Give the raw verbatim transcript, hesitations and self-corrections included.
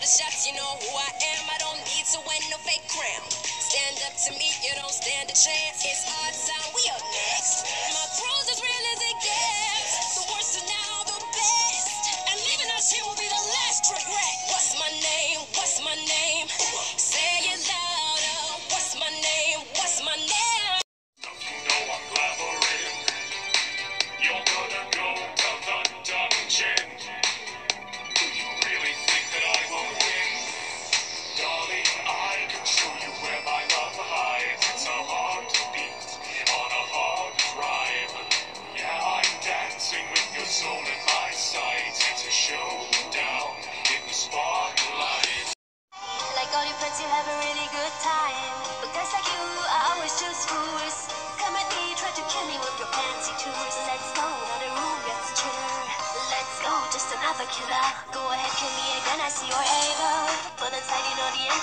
the shots, you know who I am. I don't need to wear no fake crown. Stand up to me, you don't stand a chance. It's our time, we up next. My crew's as real as it gets. The worst are now the best. And leaving us here will be the last regret. What's my name? What's my name? Say it louder. What's my name? What's my name? You know I'm collaborating. You're gonna go to the dungeon. Do you really think that I won't win? Darling, I can show you where my love hides. It's a hard to beat on a hard drive. Yeah, I'm dancing with your soul in my sights. It's a showdown in the spotlight. Like all your friends, you have a really good time. But guys like you, I always choose fools. Come at me, try to kill me with your fancy tours. Let's go, not a room, let's chill. Let's go, just another killer. Go ahead, kill me again, I see you're able. But inside, you know the